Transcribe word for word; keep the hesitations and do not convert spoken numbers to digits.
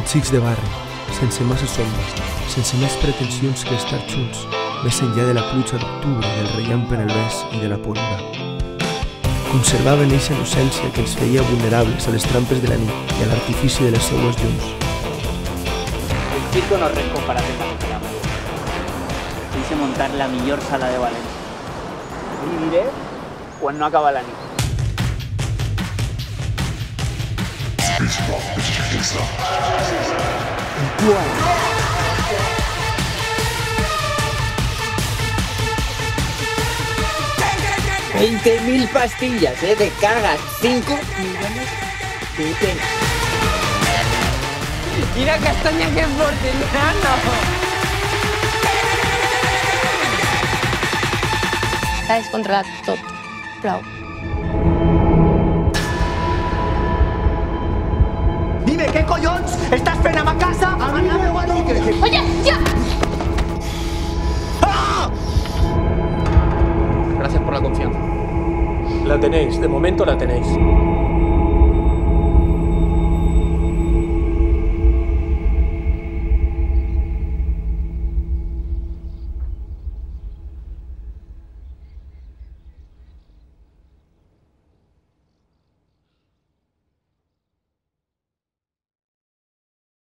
Som xics de barri, sense massa somnis, sense més pretensions que estar junts, més enllà de la pluja d'octubre, del rellamp en el bes i de la polva. Conservaven eixa innocència que ens feia vulnerables a les trampes de la nit i a l'artifici de les seues llums. El circo no es res comparat amb la Copa. Quise montar la millor sala de València. Li diré quan no acaba la nit. veinte mil pastillas, ¿eh? De cagas. cinco millones de penas. Mira castaña que es porcelana. S'ha descontrolat tot. Prou. Dime, ¿qué collons estás fent a ma casa? A mi me va dir que... Oye, ya! ¡Ah! Gracias por la confianza. La tenéis, de momento la tenéis.